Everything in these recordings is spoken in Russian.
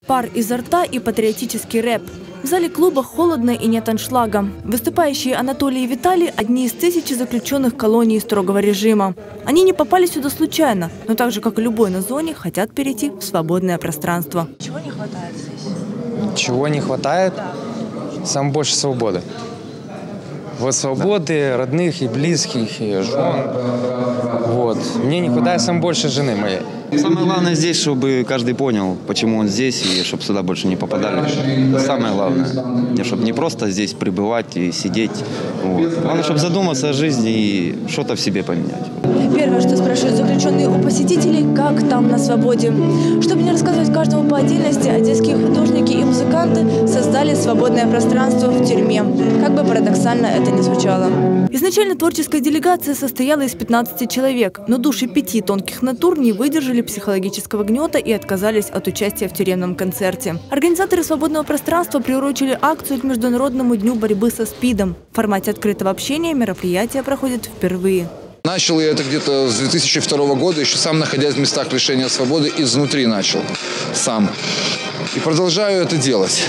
Пар изо рта и патриотический рэп. В зале клуба холодно и нет аншлага. Выступающие Анатолий и Виталий – одни из тысячи заключенных колонии строгого режима. Они не попали сюда случайно, но так же, как и любой на зоне, хотят перейти в свободное пространство. Чего не хватает здесь? Чего не хватает? Самое больше свободы. Вот свободы родных и близких, и жен. Вот. Мне не хватает самое больше жены моей. Самое главное здесь, чтобы каждый понял, почему он здесь, и чтобы сюда больше не попадали. Самое главное. Чтобы не просто здесь пребывать и сидеть. Вот. Главное, чтобы задуматься о жизни и что-то в себе поменять. Первое, что спрашивают заключенные у посетителей, как там на свободе. Чтобы не рассказывать каждому по отдельности, одесские художники и музыканты создали свободное пространство в тюрьме. Как бы парадоксально это ни звучало. Изначально творческая делегация состояла из 15 человек, но души 5 тонких натур не выдержали психологического гнета и отказались от участия в тюремном концерте. Организаторы свободного пространства приурочили акцию к Международному дню борьбы со СПИДом. В формате открытого общения мероприятие проходит впервые. Начал я это где-то с 2002 года, еще сам находясь в местах лишения свободы, изнутри начал сам. И продолжаю это делать.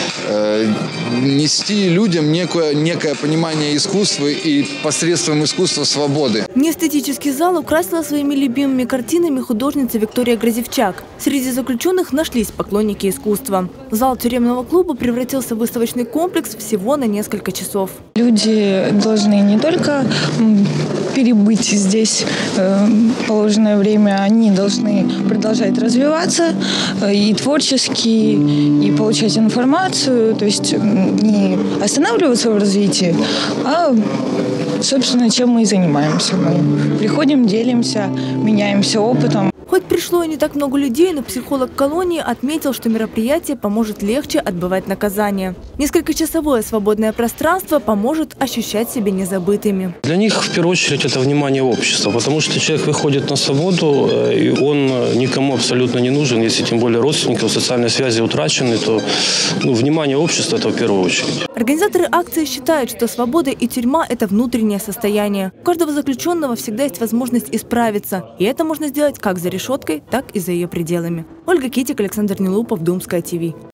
Нести людям некое понимание искусства и посредством искусства свободы. Неэстетический зал украсила своими любимыми картинами художница Виктория Грозевчак. Среди заключенных нашлись поклонники искусства. Зал тюремного клуба превратился в выставочный комплекс всего на несколько часов. Люди должны не только перебыть здесь положенное время, они должны продолжать развиваться и творчески, и получать информацию, то есть не останавливаться в развитии, а, собственно, чем мы и занимаемся. Мы приходим, делимся, меняемся опытом. Хоть пришло и не так много людей, но психолог колонии отметил, что мероприятие поможет легче отбывать наказание. Несколькочасовое свободное пространство поможет ощущать себя незабытыми. Для них, в первую очередь, это внимание общества, потому что человек выходит на свободу, и он никому абсолютно не нужен. Если тем более родственников, социальные связи утрачены, то внимание общества – это в первую очередь. Организаторы акции считают, что свобода и тюрьма – это внутреннее состояние. У каждого заключенного всегда есть возможность исправиться, и это можно сделать как за решеткой, так и за ее пределами. Ольга Китик, Александр Нелупов, Думская ТВ.